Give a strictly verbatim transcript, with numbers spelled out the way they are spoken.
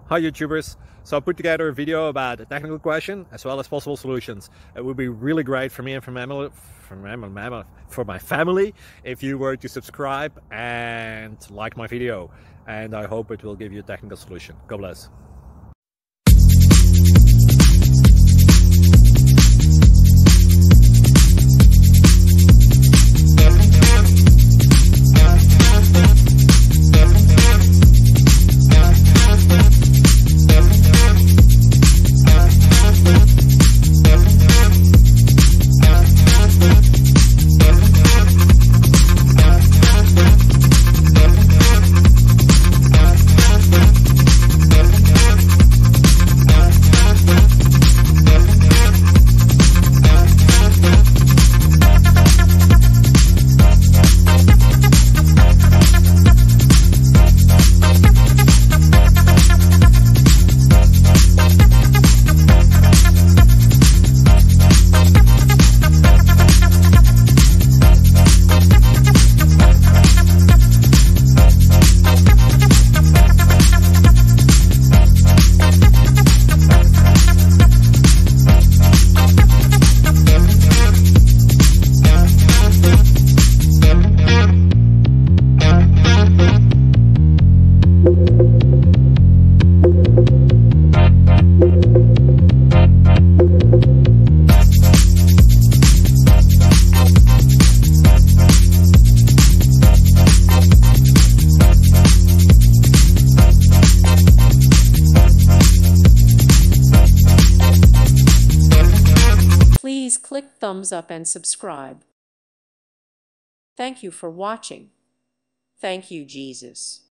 Hi YouTubers. So I put together a video about a technical question as well as possible solutions. It would be really great for me and for my family, for my, for my family if you were to subscribe and like my video. And I hope it will give you a technical solution. God bless. Please click thumbs up and subscribe. Thank you for watching. Thank you, Jesus.